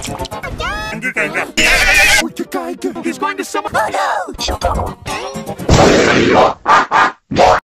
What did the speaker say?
Moet je kijken. He's going to summon. Oh no!